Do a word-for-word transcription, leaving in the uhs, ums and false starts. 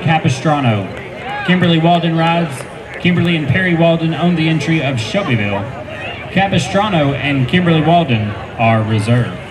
Capistrano. Kimberly Walden rides. Kimberly and Perry Walden own the entry of Shelbyville. Capistrano and Kimberly Walden are reserved.